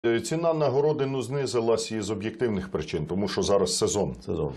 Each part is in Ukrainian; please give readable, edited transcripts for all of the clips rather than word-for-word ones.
Ціна на городину знизилась із об'єктивних причин, тому що зараз сезон.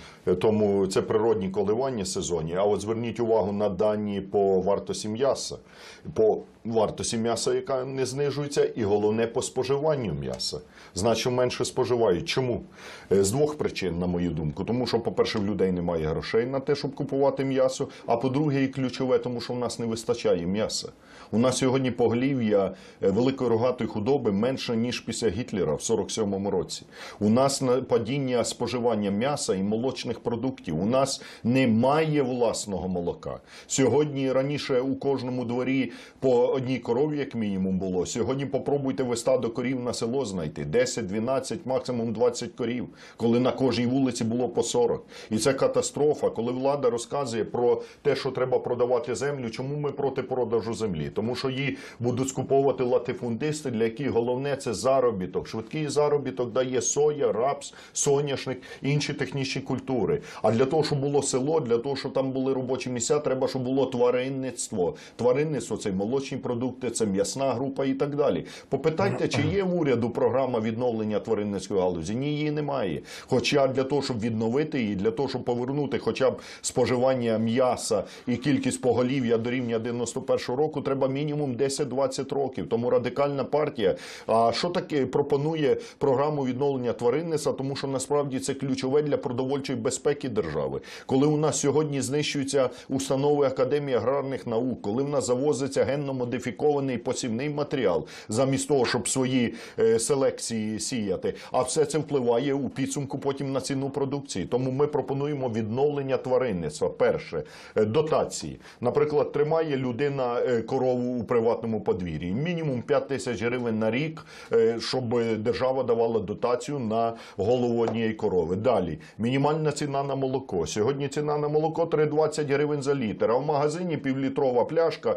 Тому це природні коливання сезонні. А от зверніть увагу на дані по вартості м'яса. По вартості м'яса, яка не знижується, і головне по споживанню м'яса. Значно менше споживають. Чому? З двох причин, на мою думку. Тому що, по-перше, в людей немає грошей на те, щоб купувати м'ясо. А по-друге, і ключове, тому що в нас не вистачає м'яса. У нас сьогодні поголів'я великої рогатої худоби менше, ніж після Гітлера в 47-му році. У нас падіння споживання м'яса і молочних продуктів. У нас немає власного молока. Сьогодні раніше у кожному дворі по одній корові, як мінімум, було. Сьогодні попробуйте ви стадо корів на село знайти. 10, 12, максимум 20 корів. Коли на кожній вулиці було по 40. І це катастрофа. Коли влада розказує про те, що треба продавати землю, чому ми проти продажу землі? Тому що її будуть скуповувати латифундисти, для яких головне – це заробіток. Швидкий заробіток дає соя, рапс, соняшник, інші технічні культури. А для того, щоб було село, для того, щоб там були робочі місця, треба, щоб було тваринництво. Тваринництво – це молочні продукти, це м'ясна група і так далі. Попитайте, чи є в уряду програма відновлення тваринницької галузі? Ні, її немає. Хоча для того, щоб відновити її, для того, щоб повернути хоча б споживання м'яса і кількість поголів'я до рівня 91-го року, треба мінімум 10-20 років. Тому Радикальна партія, а що таке пропонує програму відновлення тваринництва, тому що насправді це ключове для продовольчої безпеки держави. Коли у нас сьогодні знищуються установи Академії аграрних наук, коли в нас завозиться генно-модифікований посівний матеріал, замість того, щоб свої селекції сіяти, а все це впливає у підсумку потім на ціну продукції. Тому ми пропонуємо відновлення тваринництва. Перше, дотації. Наприклад, тримає людина корову у приватному подвір'ї. Мінімум 5 тисяч гривень на рік, щоб держава давала дотацію на голову однієї корови. Далі. Мінімальна ціна на молоко. Сьогодні ціна на молоко 3,20 гривень за літр, а в магазині півлітрова пляшка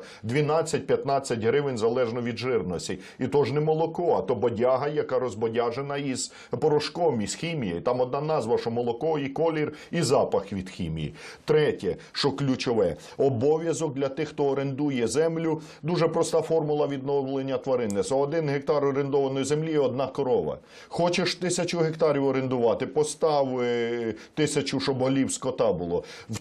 12-15 гривень залежно від жирності. І то ж не молоко, а то бодяга, яка розбодяжена із порошком, із хімією. Там одна назва, що молоко, і колір, і запах від хімії. Третє, що ключове, обов'язок для тих, хто орендує землю. Дуже проста формула відновлення тваринництва. 1 гектар орендованої землі – 1 корова. Хочеш 1000 гектарів орендувати, постав 1000, щоб голів скота було.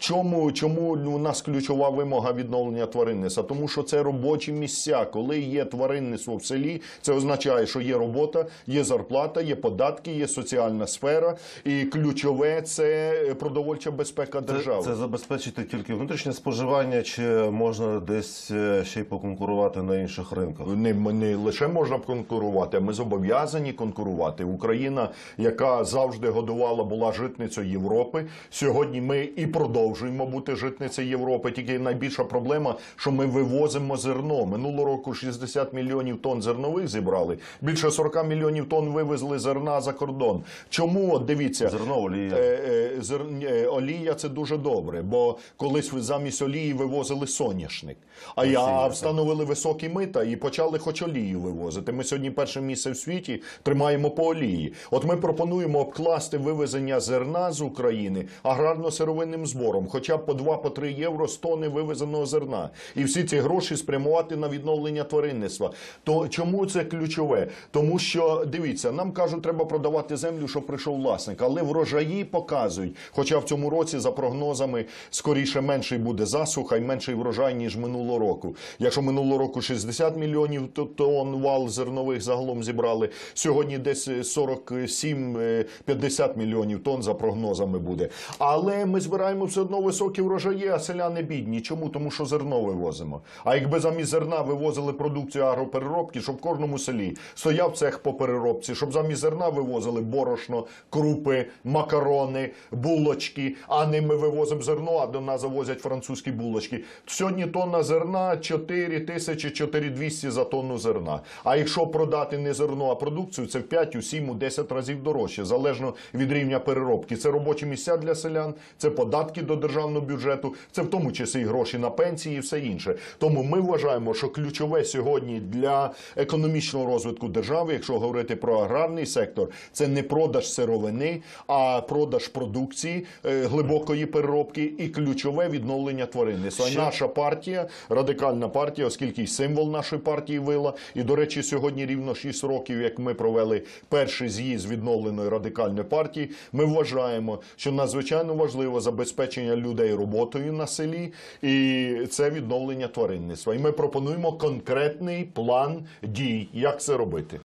Чому у нас ключова вимога відновлення тваринництва? Тому що це робочі місця. Коли є тваринництво в селі, це означає, що є робота, є зарплата, є податки, є соціальна сфера. І ключове – це продовольча безпека держави. Це забезпечити тільки внутрішнє споживання, чи можна десь ще й поконкурувати на інших ринках? Не лише можна конкурувати, а ми зобов'язані конкурувати. Україна, яка завжди годувала, була житницею Європи. Сьогодні ми і продовжуємо бути житницею Європи. Тільки найбільша проблема, що ми вивозимо зерно. Минулого року 60 мільйонів тонн зернових зібрали. Більше 40 мільйонів тонн вивезли зерна за кордон. Чому? От дивіться. Зерно, олія. Олія – це дуже добре, бо колись замість олії вивозили соняшник. А встановили високі мита і почали хоч олію вивозити. Ми сьогодні перше місце в світі тримаємо по олії. От ми пропонуємо обкласти вивезення зерна з України аграрно-сировинним збором, хоча б по 2-3 євро з тонни вивезеного зерна. І всі ці гроші спрямувати на відновлення тваринництва. То чому це ключове? Тому що, дивіться, нам кажуть, треба продавати землю, щоб прийшов власник. Але врожаї показують, хоча в цьому році, за прогнозами, скоріше менший буде засуха і менший врожай, ніж минулого року. Якщо минулого року 60 мільйонів тонн вал зернових загалом зібрали, сьогодні десь 47-50 мільйонів тонн за прогнозами буде. Але ми збираємо все одно високі врожаї, а селяни бідні. Чому? Тому що зерно вивозимо. А якби замість зерна вивозили продукцію агропереробки, щоб в кожному селі стояв цех по переробці, щоб замість зерна вивозили борошно, крупи, макарони, булочки, а не ми вивозимо зерно, а до нас завозять французькі булочки. Сьогодні тонна зерна 4000-4200 за тонну зерна. А якщо продати не зерно, а продукцію, це в 5, у 7, у 10 разів дорожче, залежно від рівня переробки. Це робочі місця для селян, це податки до державного бюджету, це в тому числі і гроші на пенсії і все інше. Тому ми вважаємо, вважаємо, що ключове сьогодні для економічного розвитку держави, якщо говорити про аграрний сектор, це не продаж сировини, а продаж продукції глибокої переробки і ключове відновлення тваринництва. Наша партія, радикальна партія, оскільки й символ нашої партії вила, і, до речі, сьогодні рівно 6 років, як ми провели перший з'їзд відновленої радикальної партії, ми вважаємо, що надзвичайно важливо забезпечення людей роботою на селі, і це відновлення тваринництва. І ми пропонуємо конкретний план дій, як це робити.